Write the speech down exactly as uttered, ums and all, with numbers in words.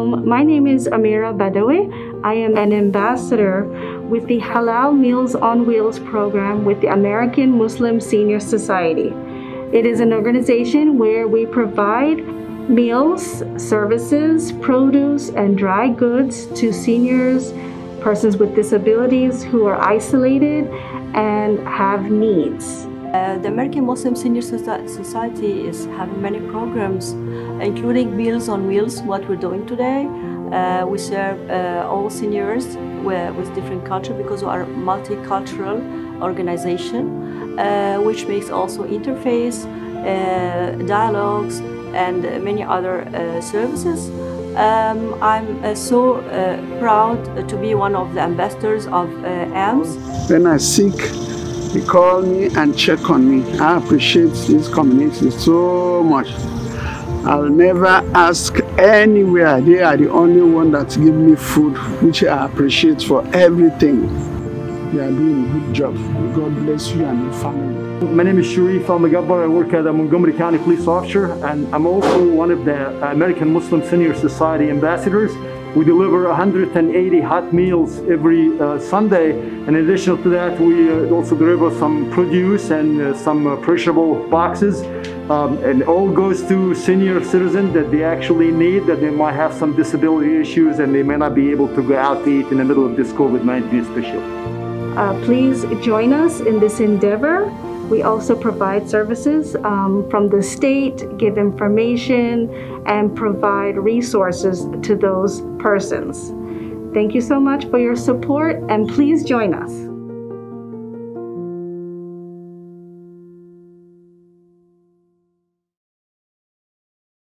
Shalom, my name is Amira Badawi. I am an ambassador with the Halal Meals on Wheels program with the American Muslim Senior Society. It is an organization where we provide meals, services, produce, and dry goods to seniors, persons with disabilities who are isolated and have needs. Uh, the American Muslim Senior Society is having many programs, including Meals on Wheels, what we're doing today. Uh, we serve uh, all seniors with, with different culture because we are a multicultural organization, uh, which makes also interface, uh, dialogues, and many other uh, services. Um, I'm uh, so uh, proud to be one of the ambassadors of uh, A M S. When I sick, they call me and check on me. I appreciate this community so much. I'll never ask anywhere. They are the only one that give me food, which I appreciate for everything. They are doing a good job. God bless you and your family. My name is Sharif Al-Magabbar. I work at the Montgomery County Police Officer, and I'm also one of the American Muslim Senior Society ambassadors. We deliver one hundred eighty hot meals every uh, Sunday. In addition to that, we uh, also deliver some produce and uh, some uh, perishable boxes. Um, and all goes to senior citizens that they actually need, that they might have some disability issues and they may not be able to go out to eat in the middle of this COVID nineteen especially. Uh, please join us in this endeavor. We also provide services um, from the state, give information, and provide resources to those persons. Thank you so much for your support, and please join us.